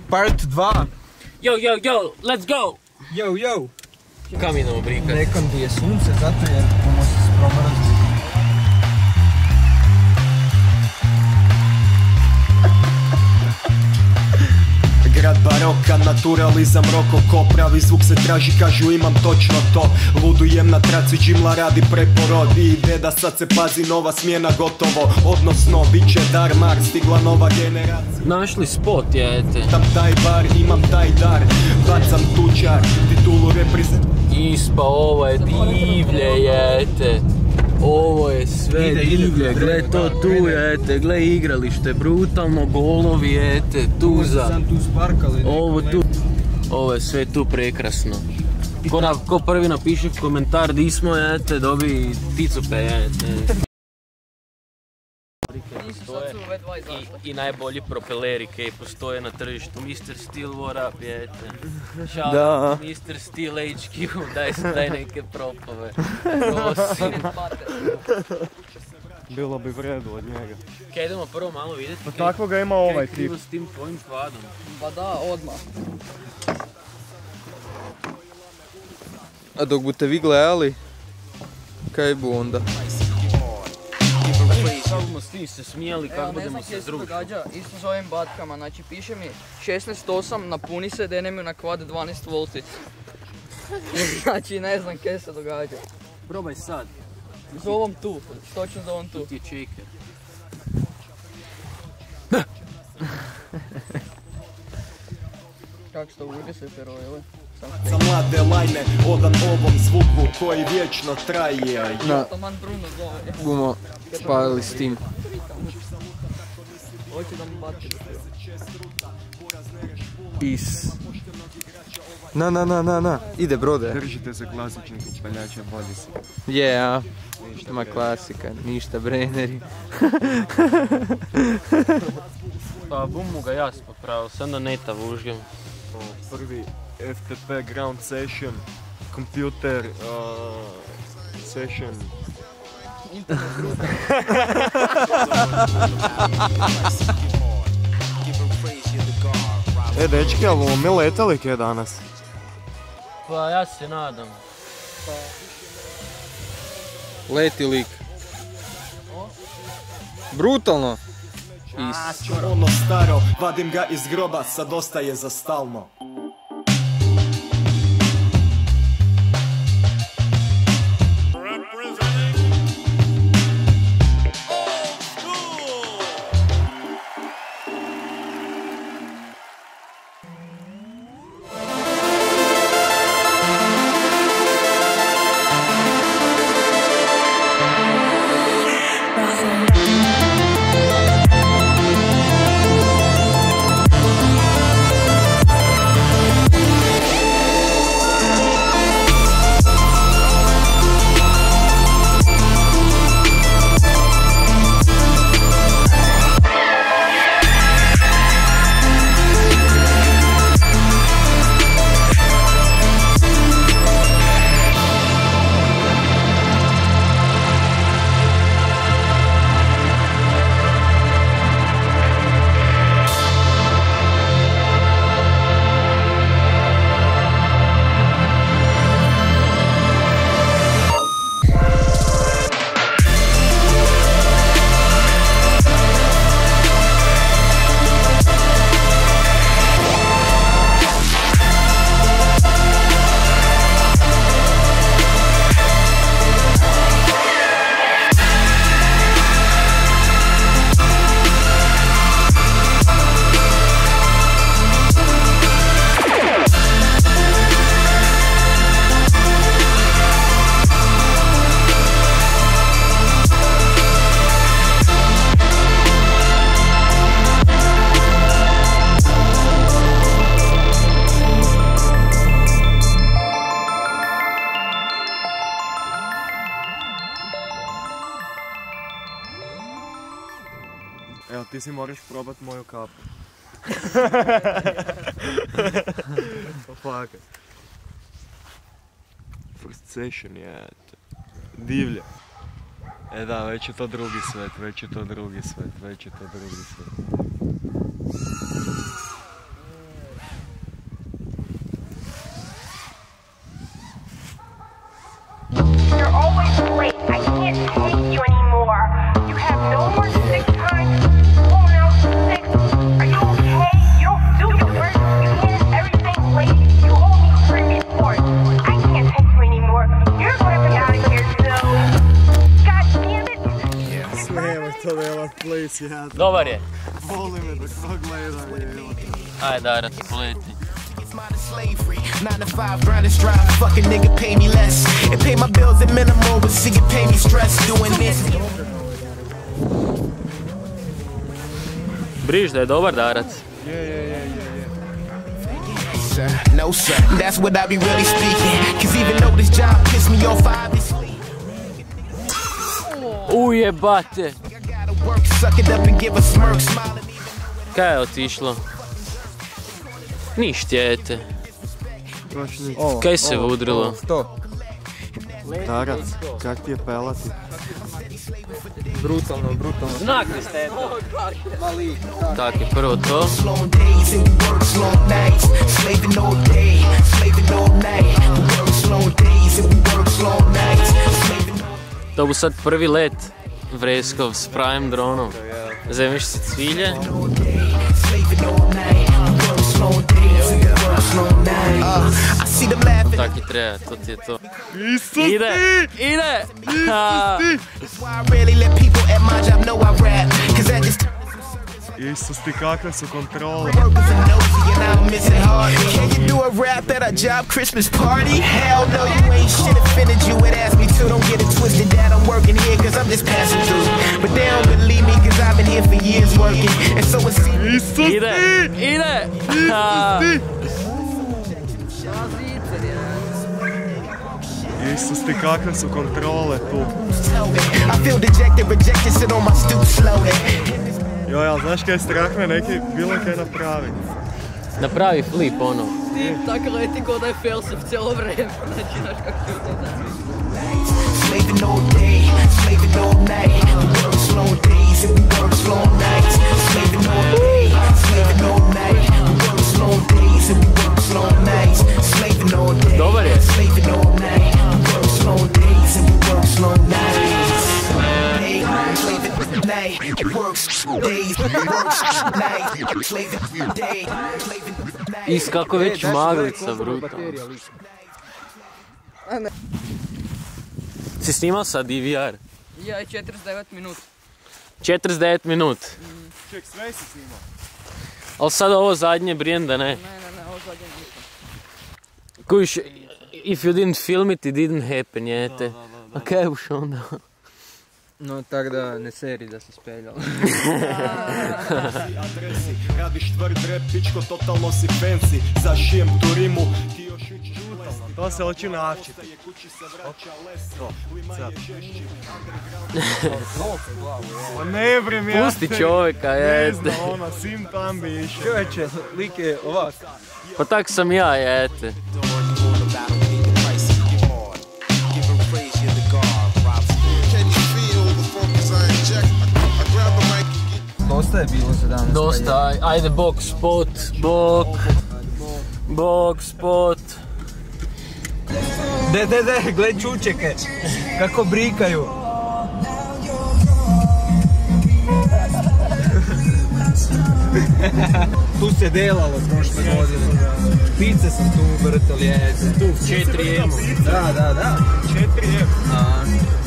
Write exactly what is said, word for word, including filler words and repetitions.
Part dva. Yo, yo, yo, let's go! Yo, yo! Kam idemo brikat? Nekam di je sunce, zato jer bomo se spromrzli. Grad baroka, naturalizam, rokoko, pravi zvuk se traži, kažu imam točno to. Ludujem na traci, džimla radi preporod i deda sad se pazi, nova smjena gotovo. Odnosno, bit će dar mar, stigla nova generacija. Našli spot, jete. Tam taj bar, imam taj dar, bacam tučar, titulu reprezent. Ispa, ovo je divlje, jete. Ovo je sve ide, divlje, ide, gle to tu jete, gle igralište, brutalno, golovi jete, tuza. Sam tu sparkali. Ovo tu, ovo je sve tu prekrasno. Ko, na, ko prvi napiše komentar di smo jete, dobi ticupe jete. I, I najbolji propeleri koji postoje na tržištu, mister Steel what up jete. Shout out mister Steel H Q, daj, daj neke propove. Prosim. Bilo bi vredu od njega. Kaj idemo prvo malo vidjeti pa tako ga ima ovaj tip. S tim tvojim kvadom. Pa da, odmah. A dok budete vi gledali, kaj bu onda? Kako smo s tim se smijali, kako budemo se združiti. Ne znam kje se događa, isto s ovim batkama, znači piše mi šesnaest osam, napuni se, da nemaju na kvad dvanaest volti. Znači ne znam kje se događa. Probaj sad. Za ovom tu, točno za ovom tu. Tu ti je čeker. Kako što ugasite rojele? Za mlade lajne, odan ovom zvuku koji vječno traje. Na, taman Bruno zove. Bumo spalili s tim. Hoće da mu batke do teba. Peace. Na, na, na, na, na, ide brode. Držite se klasičnih upaljača, bolji se. Je, a? Ma klasika, ništa breneri. Pa bum mu ga jas popravil, sam da neta vužgem. Prvi F T P ground session, computer uh, session. Internet grupa. E dečki, ali bomo mi letali kje danas? Pa ja se nadam. Leti lik. Brutalno. Ono staro, vadim ga iz groba, sad ostaje za stalno. Evo, ti si moraš probat moju kapu. Fakat. First session je divlje. E da, već je to drugi svet, već je to drugi svet, već je to drugi svet. Dobar je. Voli me dok to gledam. Ajde, Darat, poleti. nine to five, grind and strive, fucking nigga pay me less. And pay my bills at minimum, but see it pay me stress doing this. Briž da je dobar Darat. Je, je, je, je, je. No sir, that's what I be really speaking. Cause even though this job pissed me off, I obviously Ujebate. I gotta work, suck it up and give a smirk, smiling even. Kaj je otišlo? Niš tjete. Baš nič. Kaj se udrilo? To. Darac, kak ti je pelati? Brutalno, brutalno. Znakli ste to. Tak je prvo to. Long days and we work long nights, slaving all day, slaving all night. We work long days and we work long nights, slaving all. To bu sad prvi let Vreskov s pravim dronom. Zemiš si cvilje. Slaving all night, we work long days and we work long nights. I see them laughing. Tak i treba, to ti je to. Isus Ide, ide! Ha. That's why I rarely let people at my job know I rap. Cause at this time Isus ti kakve su kontrole. workers are nosy and I'm missing hard. Can you do a rap at a job Christmas party? Hell no, you ain't shit offended you would ask me to. Don't get it twisted that I'm working here cause I'm just passing through. But they don't believe me cause I've been here for years working. And so it seems Isus Ide, ti! ide! Ha. Isus ti kakve su kontrole tu. I feel dejected, rejected, sit on my stoop slowly. Joj, ali znaš kaj je strah me neki bilo kaj napravi? Napravi flip ono. Ti tako leti ko da je Felsev cijelo vreme, znači znaš kako ti to da. Slaving all day, slaving all night. We work slow days and we work slow nights. Slaving all day, slaving all night. We work slow days and we work slow nights. Slaving all day, Dobar je. slaving all night. We work slow days and we work slow nights. Day, slaving night, works days, works night. Slaving day, slaving night. Is kako već maglica, brutalno. Si snimao sad D V R? Ja, četrdeset devet minut. četrdeset devet minut. Ček, sve si snimao? Ali sad ovo zadnje brijem da ne. Ne, ne, ne, ovo zadnje nisam. Kuš, if you didn't film it, it didn't happen, jete. A kaj buš onda? No, tak da ne seri da se speljalo. Adresi, radiš tvrd rap, pičko, totalno si fancy. Zašijem tu rimu, ti još učiš plesni. To se hoću navčiti. Ostaje kući se vraća lesi, klima je žešći. Pa ne brim ja. Pusti čovjeka, Ne jete. znam, ono, sim tam bi išao. Čovječe, lik je ovak. Pa tak sam ja, jete. Dosta je bilo za danas. Dosta, aj- ajde bok spot, bok. Bok spot. De, de, de, gled čučeke. Kako brikaju. Tu se delalo prošle godine. Pice sam tu vrtali, jeze. Tu, četiri emu. Da, da, da. Četiri je. A,